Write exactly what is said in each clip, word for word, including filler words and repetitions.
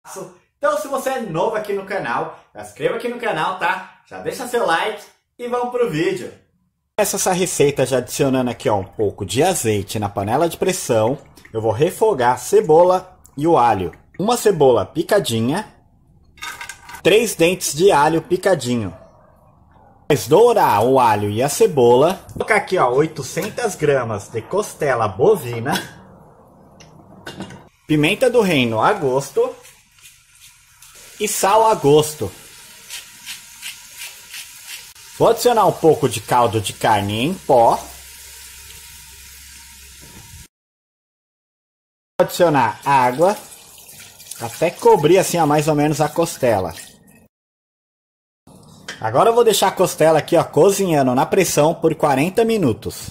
Então, se você é novo aqui no canal, já se inscreva aqui no canal, tá? Já deixa seu like e vamos pro vídeo. Começa essa receita já adicionando aqui, ó, um pouco de azeite na panela de pressão. Eu vou refogar a cebola e o alho. Uma cebola picadinha, três dentes de alho picadinho. Depois dourar o alho e a cebola. Vou colocar aqui, ó, oitocentas gramas de costela bovina. Pimenta do reino a gosto. E sal a gosto. Vou adicionar um pouco de caldo de carne em pó. Vou adicionar água até cobrir assim, ó, mais ou menos a costela. Agora eu vou deixar a costela aqui, ó, cozinhando na pressão por quarenta minutos.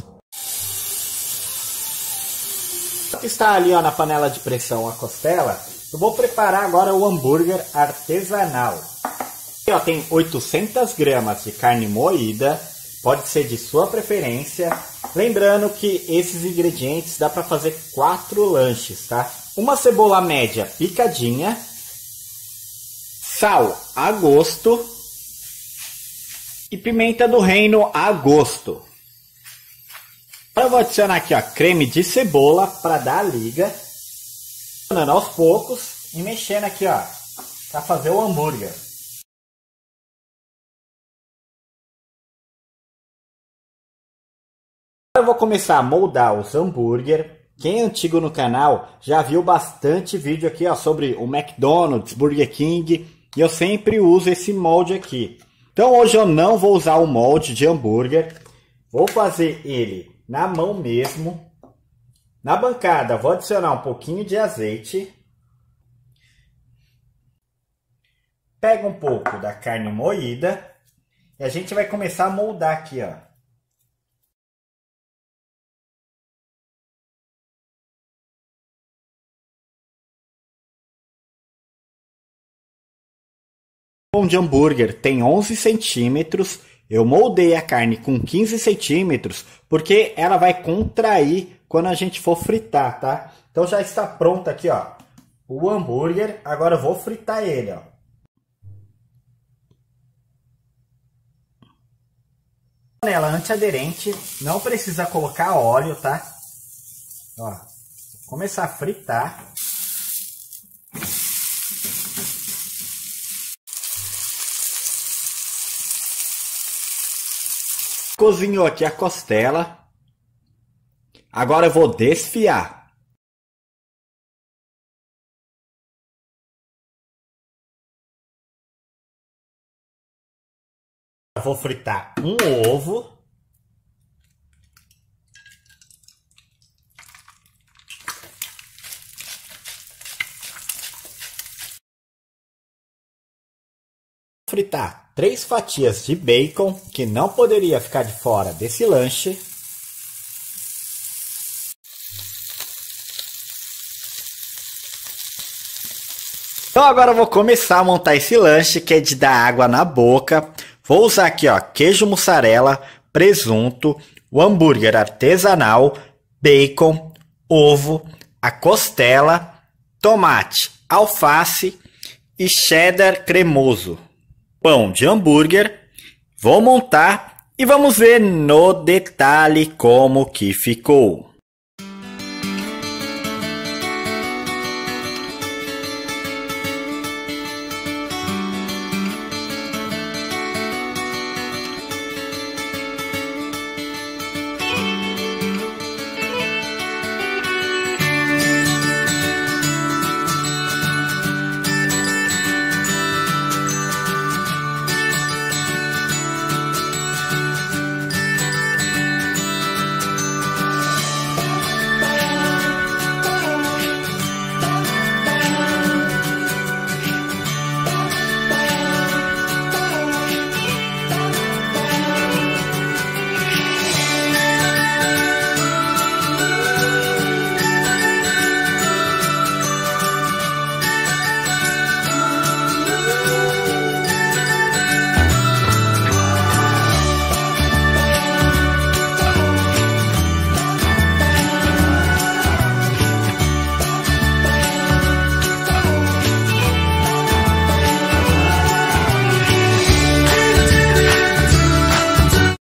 Está ali, ó, na panela de pressão a costela. Eu vou preparar agora o hambúrguer artesanal. Aqui, ó, tem oitocentas gramas de carne moída, pode ser de sua preferência. Lembrando que esses ingredientes dá para fazer quatro lanches, tá? Uma cebola média picadinha, sal a gosto e pimenta do reino a gosto. Agora eu vou adicionar aqui, ó, creme de cebola para dar a liga, adicionando aos poucos e mexendo aqui, ó, para fazer o hambúrguer. Eu vou começar a moldar os hambúrguer. Quem é antigo no canal já viu bastante vídeo aqui, ó, sobre o McDonald's, Burger King, e eu sempre uso esse molde aqui. Então hoje eu não vou usar o molde de hambúrguer, vou fazer ele na mão mesmo. Na bancada vou adicionar um pouquinho de azeite. Pega um pouco da carne moída e a gente vai começar a moldar aqui, ó. O pão de hambúrguer tem onze centímetros, eu moldei a carne com quinze centímetros, porque ela vai contrair quando a gente for fritar, tá? Então já está pronto aqui, ó, o hambúrguer, agora eu vou fritar ele, ó. Panela antiaderente, não precisa colocar óleo, tá? Ó, vou começar a fritar. Cozinhou aqui a costela. Agora eu vou desfiar. Eu vou fritar um ovo. Fritar três fatias de bacon, que não poderia ficar de fora desse lanche. Então agora eu vou começar a montar esse lanche, que é de dar água na boca. Vou usar aqui, ó, queijo mussarela, presunto, o hambúrguer artesanal, bacon, ovo, a costela, tomate, alface e cheddar cremoso. Pão de hambúrguer. Vou montar e vamos ver no detalhe como que ficou.